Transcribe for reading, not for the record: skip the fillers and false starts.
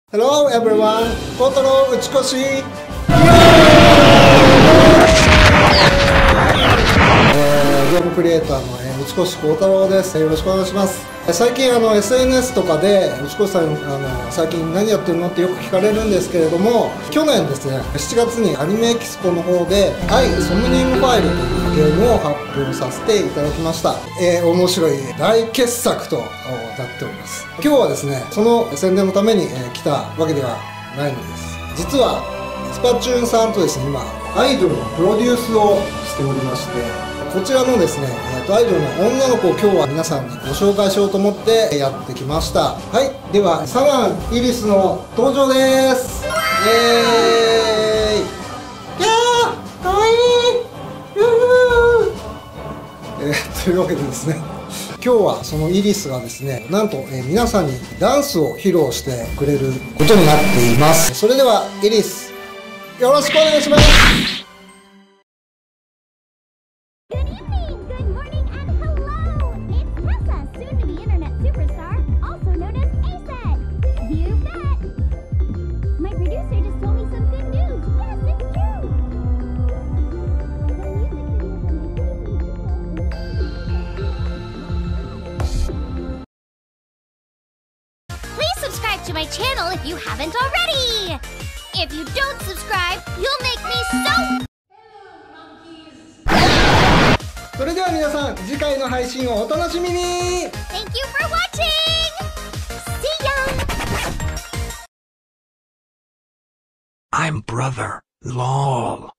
Hello everyone! コトロ打ち越しゲームクリエイターの打ち越し幸太郎です。よろしくお願いします。最近SNS とかで打ち越しさん最近何やってるのってよく聞かれるんですけれども、去年ですね7月にアニメエキスポの方で「アイ・ソムニウムファイル」というゲームを発表させていただきました。面白い大傑作となっております。今日はですねその宣伝のために来たわけではないのです。実はスパチューンさんとですね今アイドルのプロデュースをしておりまして、こちらのですね、アイドルの女の子を今日は皆さんにご紹介しようと思ってやってきました。はい、ではサマンイリスの登場です。イエーイ。いやーかわいい。というわけでですね今日はそのイリスがですねなんと、皆さんにダンスを披露してくれることになっています。それではイリスよろしくお願いします。 Subscribe to my channel if you haven't already! If you don't subscribe, you'll make me so... それでは皆さん次回の配信をお楽しみに。 Thank you for watching! See ya! I'm brother. LOL.